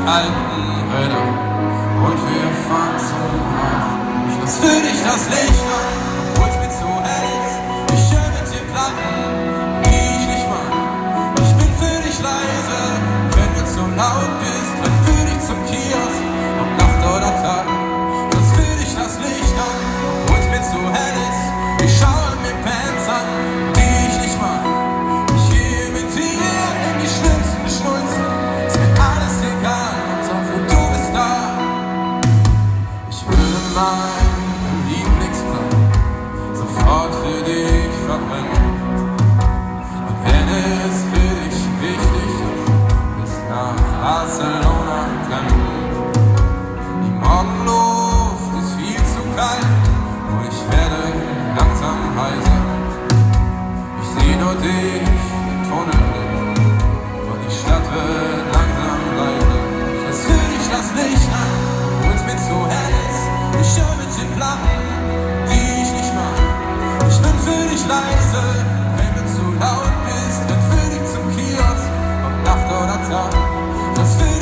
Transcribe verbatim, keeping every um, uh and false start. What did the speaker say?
alten Räder und wir fahren zum Hafen. Ich lass für dich das Licht an, obwohl's mir zu hell ist. Ich höre mit dir Platten, die ich nicht mag. Ich bin für dich leise, wenn du zu laut bist. Renn für dich zum Kiosk, ob Nacht oder Tag. Ich lass für dich das Licht an, obwohl's mir zu hell ist. Ich schaue mir Bands an, die ich nicht mag. Ich gehe mit dir in die schlimmsten Schnulzen. Ist mir alles egal, Hauptsache du bist da. Ich würde meinen Lieblingsplan sofort für dich verbrennen. Und wenn es für dich wichtig ist, bis nach Barcelona trennen. Die Morgenluft ist viel zu kalt und ich werde langsam heiser. Ich seh nur dich im Tunnelblick und die Stadt wird langsam leise. Ich lass für dich das Licht an, obwohl's mir zu hell ist. Ich höre mit den Platten, die ich nicht mag. Ich bin für dich leise, wenn du zu laut bist. Renn für dich zum Kiosk, ob Nacht oder Tag. Ich lass für